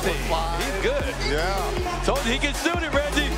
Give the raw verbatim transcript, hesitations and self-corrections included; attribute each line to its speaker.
Speaker 1: see. He's good.
Speaker 2: Yeah.
Speaker 1: Told you he can shoot it, Reggie.